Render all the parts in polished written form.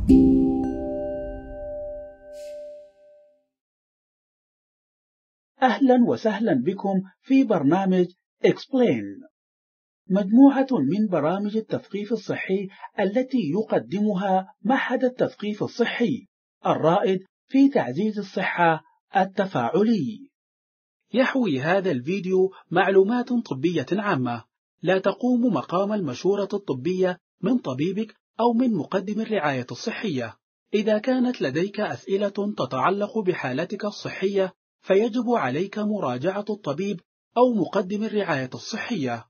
أهلا وسهلا بكم في برنامج Explain، مجموعة من برامج التثقيف الصحي التي يقدمها معهد التثقيف الصحي الرائد في تعزيز الصحة التفاعلي. يحوي هذا الفيديو معلومات طبية عامة لا تقوم مقام المشورة الطبية من طبيبك أو من مقدم الرعاية الصحية. إذا كانت لديك أسئلة تتعلق بحالتك الصحية فيجب عليك مراجعة الطبيب أو مقدم الرعاية الصحية.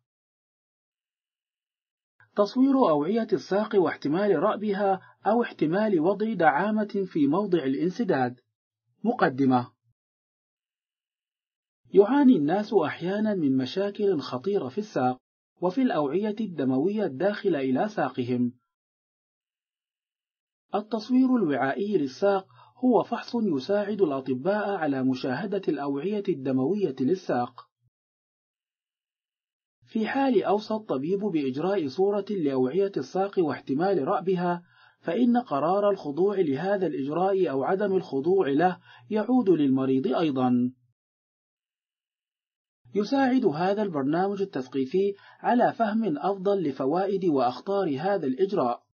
تصوير أوعية الساق واحتمال رأبها أو احتمال وضع دعامة في موضع الانسداد. مقدمة. يعاني الناس أحيانا من مشاكل خطيرة في الساق وفي الأوعية الدموية الداخلة إلى ساقهم. التصوير الوعائي للساق هو فحص يساعد الأطباء على مشاهدة الأوعية الدموية للساق. في حال أوصى الطبيب بإجراء صورة لأوعية الساق واحتمال رأبها، فإن قرار الخضوع لهذا الإجراء أو عدم الخضوع له يعود للمريض أيضا. يساعد هذا البرنامج التثقيفي على فهم أفضل لفوائد وأخطار هذا الإجراء.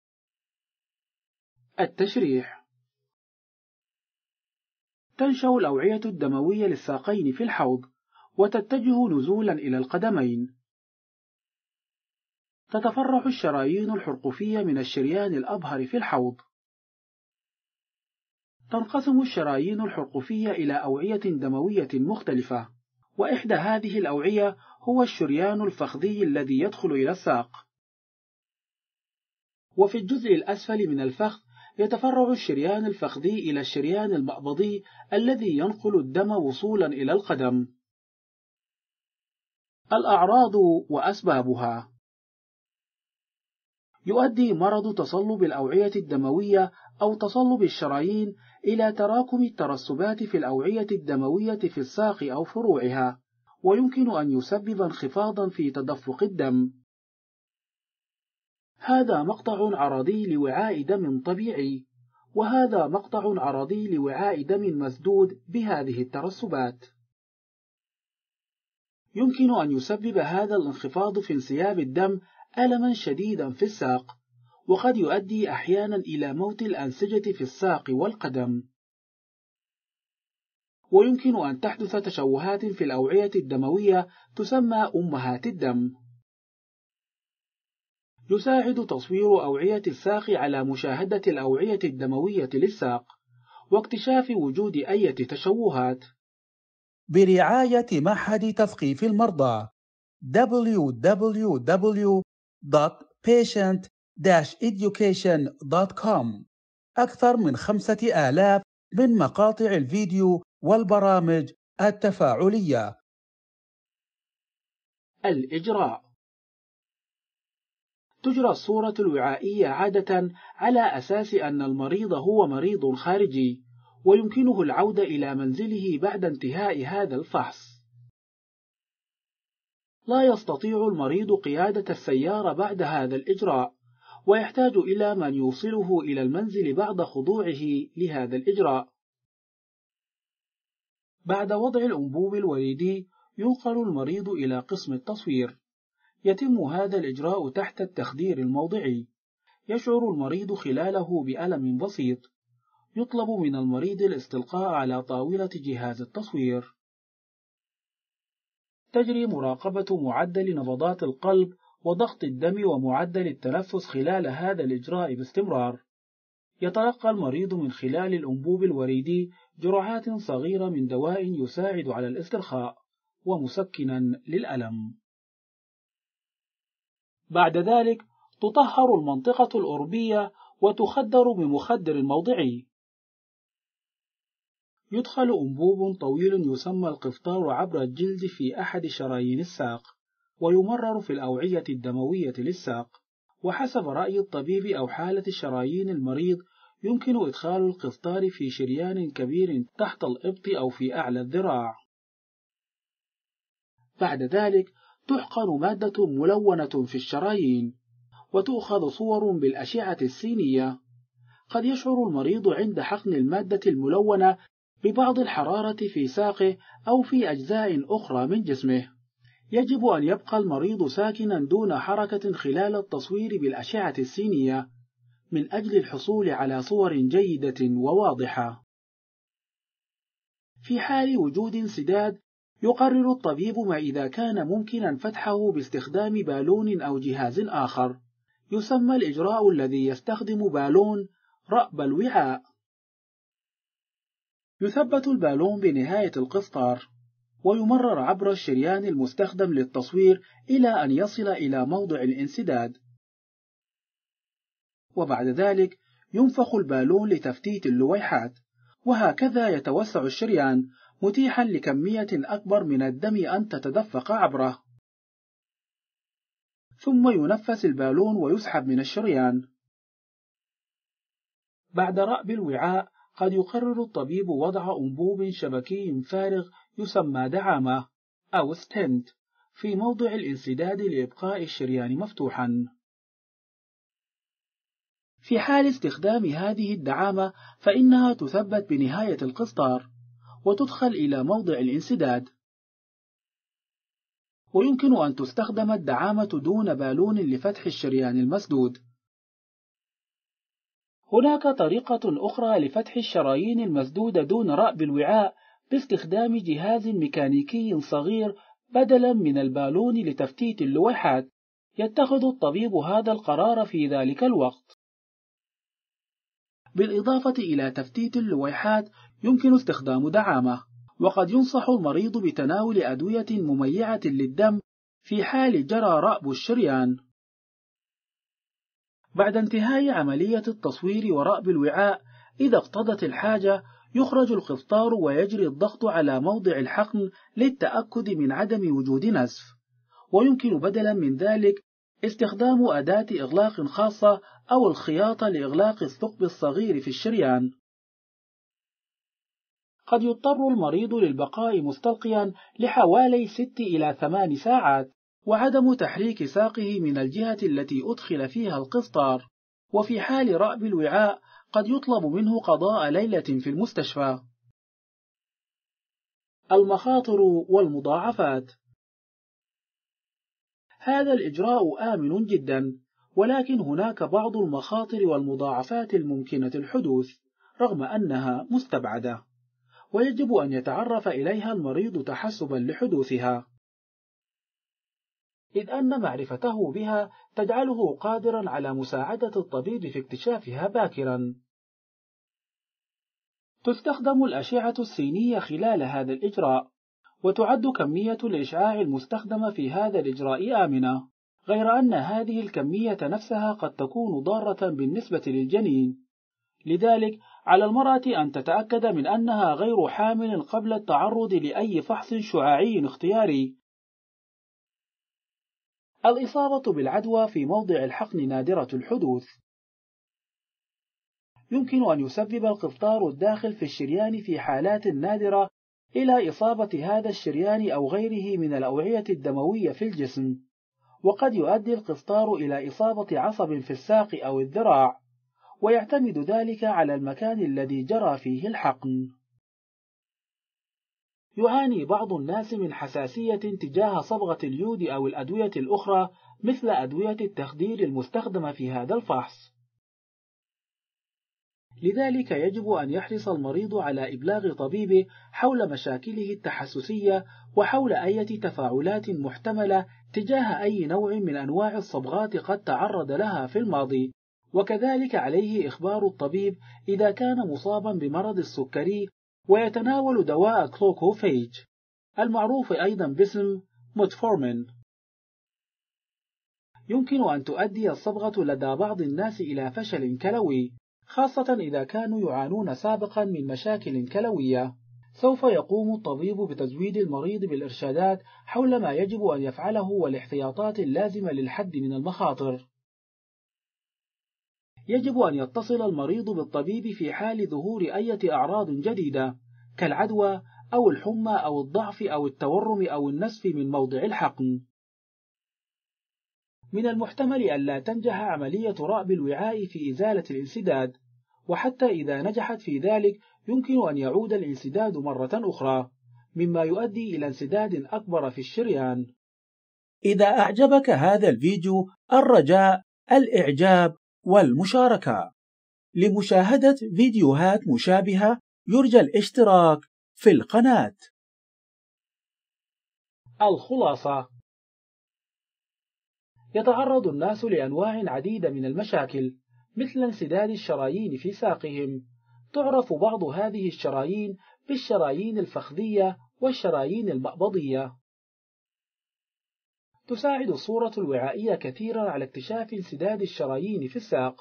التشريح. تنشأ الأوعية الدموية للساقين في الحوض، وتتجه نزولا إلى القدمين. تتفرع الشرايين الحرقفية من الشريان الأبهر في الحوض. تنقسم الشرايين الحرقفية إلى أوعية دموية مختلفة، وإحدى هذه الأوعية هو الشريان الفخذي الذي يدخل إلى الساق. وفي الجزء الأسفل من الفخذ يتفرع الشريان الفخذي إلى الشريان المأبضي الذي ينقل الدم وصولا إلى القدم. الأعراض وأسبابها. يؤدي مرض تصلب الأوعية الدموية أو تصلب الشرايين إلى تراكم الترسبات في الأوعية الدموية في الساق أو فروعها، ويمكن أن يسبب انخفاضا في تدفق الدم. هذا مقطع عرضي لوعاء دم طبيعي، وهذا مقطع عرضي لوعاء دم مسدود بهذه الترسبات. يمكن أن يسبب هذا الانخفاض في انسياب الدم ألما شديدا في الساق، وقد يؤدي أحيانا إلى موت الأنسجة في الساق والقدم. ويمكن أن تحدث تشوهات في الأوعية الدموية تسمى أمهات الدم. يساعد تصوير أوعية الساق على مشاهدة الأوعية الدموية للساق واكتشاف وجود أي تشوهات. برعاية معهد تثقيف المرضى www.patient-education.com. أكثر من 5000 من مقاطع الفيديو والبرامج التفاعلية. الإجراء. تجرى الصورة الوعائية عادة على أساس أن المريض هو مريض خارجي، ويمكنه العودة إلى منزله بعد انتهاء هذا الفحص. لا يستطيع المريض قيادة السيارة بعد هذا الإجراء، ويحتاج إلى من يوصله إلى المنزل بعد خضوعه لهذا الإجراء. بعد وضع الأنبوب الوريدي ينقل المريض إلى قسم التصوير. يتم هذا الإجراء تحت التخدير الموضعي. يشعر المريض خلاله بألم بسيط. يطلب من المريض الاستلقاء على طاولة جهاز التصوير. تجري مراقبة معدل نبضات القلب وضغط الدم ومعدل التنفس خلال هذا الإجراء باستمرار. يتلقى المريض من خلال الأنبوب الوريدي جرعات صغيرة من دواء يساعد على الاسترخاء ومسكنا للألم. بعد ذلك تطهر المنطقة الأوربية وتخدر بمخدر موضعي. يدخل أنبوب طويل يسمى القفطار عبر الجلد في أحد شرايين الساق، ويمرر في الأوعية الدموية للساق، وحسب رأي الطبيب أو حالة شرايين المريض يمكن إدخال القفطار في شريان كبير تحت الإبط أو في أعلى الذراع. بعد ذلك تحقن مادة ملونة في الشرايين، وتؤخذ صور بالأشعة السينية. قد يشعر المريض عند حقن المادة الملونة ببعض الحرارة في ساقه أو في أجزاء أخرى من جسمه. يجب أن يبقى المريض ساكنا دون حركة خلال التصوير بالأشعة السينية من أجل الحصول على صور جيدة وواضحة. في حال وجود انسداد، يقرر الطبيب ما إذا كان ممكنا فتحه باستخدام بالون أو جهاز آخر. يسمى الإجراء الذي يستخدم بالون رأب الوعاء. يثبت البالون بنهاية القسطار، ويمرر عبر الشريان المستخدم للتصوير إلى أن يصل إلى موضع الانسداد، وبعد ذلك ينفخ البالون لتفتيت اللويحات، وهكذا يتوسع الشريان متيحا لكمية أكبر من الدم أن تتدفق عبره. ثم ينفس البالون ويسحب من الشريان. بعد رأب الوعاء قد يقرر الطبيب وضع أنبوب شبكي فارغ يسمى دعامة أو ستنت في موضع الانسداد لإبقاء الشريان مفتوحا. في حال استخدام هذه الدعامة فإنها تثبت بنهاية القسطار وتدخل إلى موضع الانسداد. ويمكن أن تستخدم الدعامة دون بالون لفتح الشريان المسدود. هناك طريقة أخرى لفتح الشرايين المسدودة دون رأب الوعاء باستخدام جهاز ميكانيكي صغير بدلا من البالون لتفتيت اللويحات. يتخذ الطبيب هذا القرار في ذلك الوقت. بالإضافة إلى تفتيت اللويحات يمكن استخدام دعامة، وقد ينصح المريض بتناول أدوية مميعة للدم في حال جرى رأب الشريان. بعد انتهاء عملية التصوير ورأب الوعاء، إذا اقتضت الحاجة، يخرج القسطار ويجري الضغط على موضع الحقن للتأكد من عدم وجود نزف. ويمكن بدلا من ذلك استخدام أداة إغلاق خاصة أو الخياطة لإغلاق الثقب الصغير في الشريان. قد يضطر المريض للبقاء مستلقيا لحوالي 6 إلى 8 ساعات، وعدم تحريك ساقه من الجهة التي أدخل فيها القسطار. وفي حال رأب الوعاء قد يطلب منه قضاء ليلة في المستشفى. المخاطر والمضاعفات. هذا الإجراء آمن جدا، ولكن هناك بعض المخاطر والمضاعفات الممكنة الحدوث رغم أنها مستبعدة، ويجب أن يتعرف إليها المريض تحسبا لحدوثها، إذ أن معرفته بها تجعله قادرا على مساعدة الطبيب في اكتشافها باكرا. تستخدم الأشعة السينية خلال هذا الإجراء، وتعد كمية الإشعاع المستخدمة في هذا الإجراء آمنة، غير أن هذه الكمية نفسها قد تكون ضارة بالنسبة للجنين. لذلك على المرأة أن تتأكد من أنها غير حامل قبل التعرض لأي فحص شعاعي اختياري. الإصابة بالعدوى في موضع الحقن نادرة الحدوث. يمكن أن يسبب القسطار الداخل في الشريان في حالات نادرة إلى إصابة هذا الشريان أو غيره من الأوعية الدموية في الجسم، وقد يؤدي القسطار إلى إصابة عصب في الساق أو الذراع، ويعتمد ذلك على المكان الذي جرى فيه الحقن. يعاني بعض الناس من حساسية تجاه صبغة اليود أو الأدوية الأخرى مثل أدوية التخدير المستخدمة في هذا الفحص. لذلك يجب أن يحرص المريض على إبلاغ طبيبه حول مشاكله التحسسية وحول أي تفاعلات محتملة تجاه أي نوع من أنواع الصبغات قد تعرض لها في الماضي، وكذلك عليه إخبار الطبيب إذا كان مصابا بمرض السكري ويتناول دواء كلوكوفيج المعروف أيضا باسم ميتفورمين. يمكن أن تؤدي الصبغة لدى بعض الناس إلى فشل كلوي، خاصة إذا كانوا يعانون سابقا من مشاكل كلوية. سوف يقوم الطبيب بتزويد المريض بالإرشادات حول ما يجب أن يفعله والاحتياطات اللازمة للحد من المخاطر. يجب أن يتصل المريض بالطبيب في حال ظهور أي أعراض جديدة كالعدوى أو الحمى أو الضعف أو التورم أو النسف من موضع الحقن. من المحتمل أن لا تنجح عملية رأب الوعاء في إزالة الانسداد، وحتى إذا نجحت في ذلك يمكن أن يعود الانسداد مرة أخرى، مما يؤدي إلى انسداد أكبر في الشريان. إذا أعجبك هذا الفيديو الرجاء الإعجاب والمشاركة. لمشاهدة فيديوهات مشابهة يرجى الاشتراك في القناة. الخلاصة: يتعرض الناس لأنواع عديدة من المشاكل مثل انسداد الشرايين في ساقهم. تعرف بعض هذه الشرايين بالشرايين الفخذية والشرايين المأبضية. تساعد الصورة الوعائية كثيرا على اكتشاف انسداد الشرايين في الساق.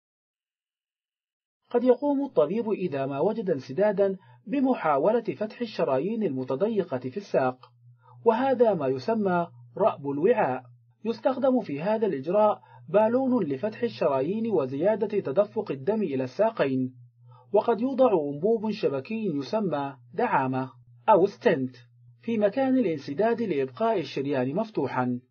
قد يقوم الطبيب إذا ما وجد انسدادا بمحاولة فتح الشرايين المتضيقة في الساق، وهذا ما يسمى رأب الوعاء. يستخدم في هذا الإجراء بالون لفتح الشرايين وزيادة تدفق الدم إلى الساقين، وقد يوضع أنبوب شبكي يسمى دعامة أو ستنت في مكان الانسداد لإبقاء الشريان مفتوحا.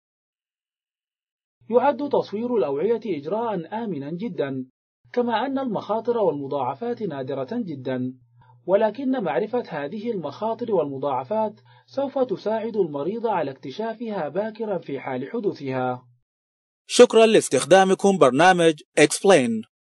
يعد تصوير الأوعية إجراء آمنا جدا، كما أن المخاطر والمضاعفات نادرة جدا، ولكن معرفة هذه المخاطر والمضاعفات سوف تساعد المريض على اكتشافها باكرا في حال حدوثها. شكرا لاستخدامكم برنامج Explain.